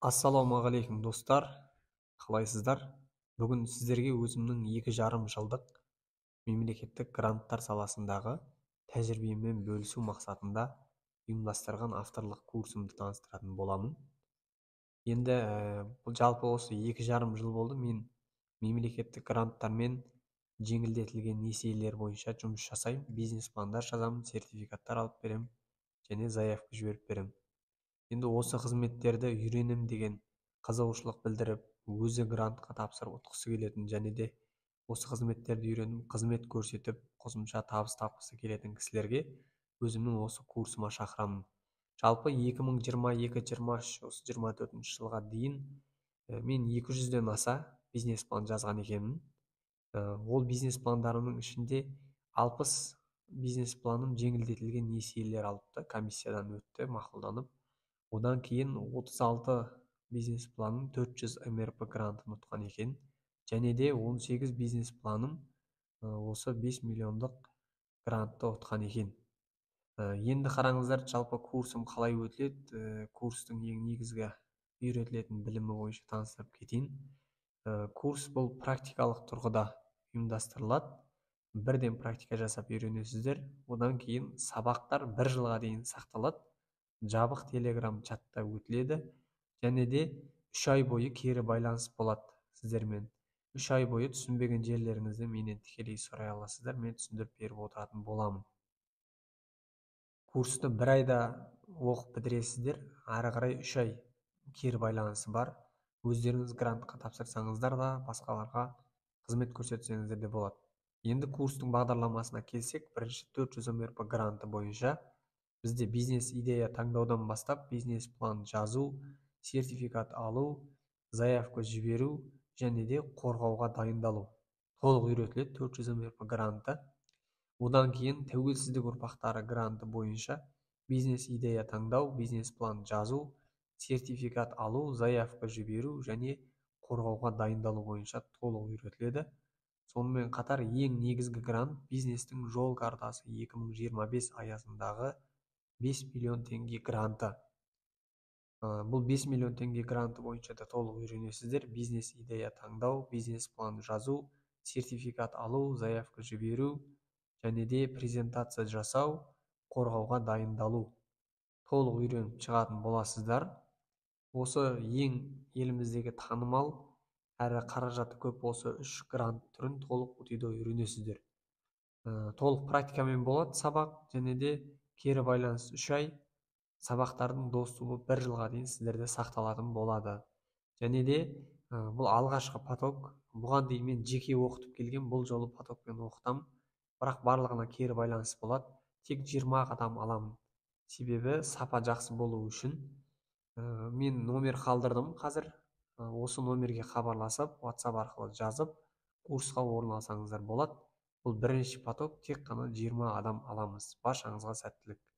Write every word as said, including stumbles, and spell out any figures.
Ассалаумағалейкум достар, қалайсыздар? Бүгін сіздерге өзімнің екі жарым жылдық мемлекеттік гранттар саласындағы тәжірибемен бөлісу мақсатында ұйымдастырған авторлық курсымды таныстыратын боламын. Енді бұл жалпы осы екі жарым жыл болды мен мемлекеттік гранттармен жеңілдетілген несиелер бойынша жұмыс жасаймын, бизнес-пландар жазамын, сертификаттар алып беремін және заявка жіберіп беремін. Енді осы қызметтерді үйренем деген қызығушылық білдіріп, өзі грантқа тапсырып ұтқысы келетін және де осы қызметтерді үйреніп, қызмет көрсетіп, қосымша табыс тапқысы келетін кісілерге өзімнің осы курсыма шақырамын. Жалпы екі мың жиырма екі жиырма үш осы жиырма төртінші жылға дейін мен екі жүзден аса бизнес план жазған екенмін. Ол бизнес пландарымның ішінде алпыс бизнес планым жеңілдетілген несиелер алыпты, комиссиядан өтті, мақұлданып. Одан кейін отыз алты бизнес планым төрт жүз эм эр пэ грантын ұтқан екен. Және де он сегіз бизнес планым осы бес миллиондық грантты ұтқан екен. Енді қараңыздар, жалпы курсым қалай өтіледі, курстың ең негізгі үйретілетін білімі бойынша таныстырып кетейін. Курс бұл практикалық тұрғыда ұйымдастырылады. Бірден практика жасап үйренесіздер. Одан кейін сабақтар бір жылға дейін сақталады. Жабық телеграм чатта өтіледі. Және де үш ай бойы кері байланыс болады сіздермен. үш ай бойы түсінбеген жерлеріңізді менен тікелей сұрай аласыздар. Мен түсіндіріп беріп отыратын боламын. Курсты бір айда оқып бітіресіздер, ары қарай үш ай кері байланысы бар. Өздеріңіз грантқа тапсырсаңыздар да, басқаларға қызмет көрсетсеңіздер де болады. Енді курстың бағдарламасына келсек, бірінші төрт жүз эм эр пэ гранты бойынша бізде бизнес идея таңдаудан бастап бизнес план жазу, сертификат алу, заявка жіберу және де қорғауға дайындалу толық үйретіледі төрт жүз эм эр пэ гранты. Одан кейін тәуелсіздік ұрпақтары гранты бойынша бизнес идея таңдау, бизнес план жазу, сертификат алу, заявка жіберу және қорғауға дайындалу бойынша толық үйретіледі. Сонымен қатар ең негізгі грант бизнестің жол картасы екі мың жиырма бес аясындағы бес миллион теңге гранты. Бұл бес миллион теңге гранты бойынша да толық үйренесіздер. Бизнес идея таңдау, бизнес план жазу, сертификат алу, заявка жіберу және де презентация жасау, қорғауға дайындалу толық үйреніп шығатын боласыздар. Осы ең еліміздегі танымал әрі қаражаты көп осы үш грант түрін толық утида үйренесіздер. Толық практикамен болады сабақ және де кері байланыс үш ай, сабақтардың доступы бір жылға дейін сіздерде сақталатын болады. Және де бұл алғашқы поток. Бұған дейін мен жеке оқытып келген, бұл жолы потокпен оқытамын. Бірақ барлығына кері байланыс болады. Тек жиырма адам аламын. Себебі сапа жақсы болу үшін. Мен номер қалдырдым қазір. Осы номерге хабарласып, WhatsApp арқылы жазып, курсқа орналасаңыздар болады. Бұл бірінші поток, тек қана жиырма адам аламыз. Баршаңызға сәттілік.